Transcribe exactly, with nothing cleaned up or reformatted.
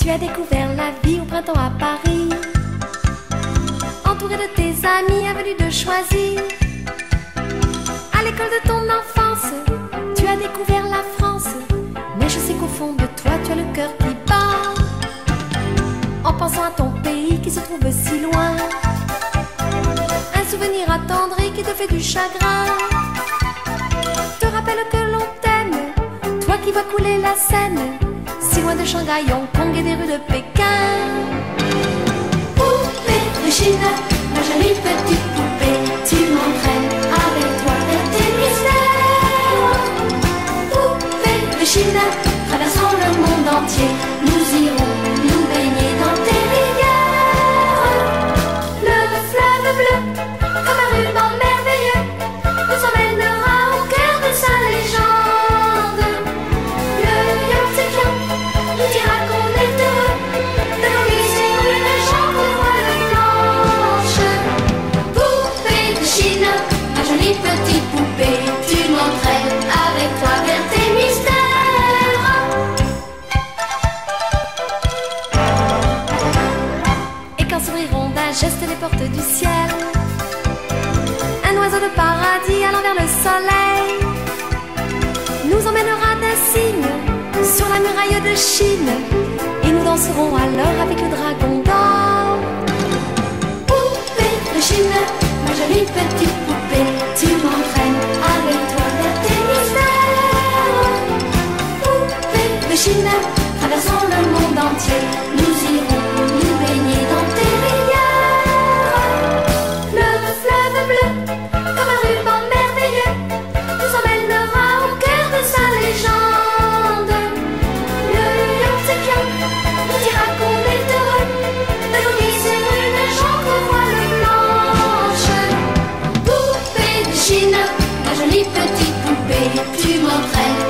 Tu as découvert la vie au printemps à Paris, entouré de tes amis, avenue de Choisy. À l'école de ton enfance, tu as découvert la France. Mais je sais qu'au fond de toi, tu as le cœur qui bat, en pensant à ton pays qui se trouve si loin. Un souvenir attendri qui te fait du chagrin te rappelle que l'on t'aime, toi qui vas couler la Seine, si loin de Shanghai, Hong Kong et des rues de Pékin. Poupée de Chine, ma jolie petite poupée, tu m'entraînes avec toi vers tes mystères. Poupée de Chine, traversons le monde entier, nous irons nous baigner dans tes rivières. Le fleuve bleu, comme un ruban merveilleux, nous emmènera au cœur de sa légende. Le Yangtze-Kiang nous dira qu'on est heureux de gagner sur une jambe voile blanche. Poupée de Chine, ma jolie petite poupée, tu m'entraînes avec toi vers tes mystères. Et quand s'ouvriront d'un geste les portes du ciel, un oiseau de paradis allant vers le soleil nous emmènera d'un signe sur la muraille de Chine, et nous danserons alors avec le dragon d'or. Poupée de Chine, ma jolie petite poupée, tu m'entraînes avec toi vers tes mystères. Poupée de Chine, traversons le monde entier, nous irons nous baigner dans tes rivières. Le fleuve bleu, comme un ruban merveilleux, nous emmènera au cœur de sa légende. Le Yangtze-Kiang nous dira qu'on est heureux de gagner sur une jambe voile blanche. Poupée de Chine, ma jolie petite poupée, tu m'entraînes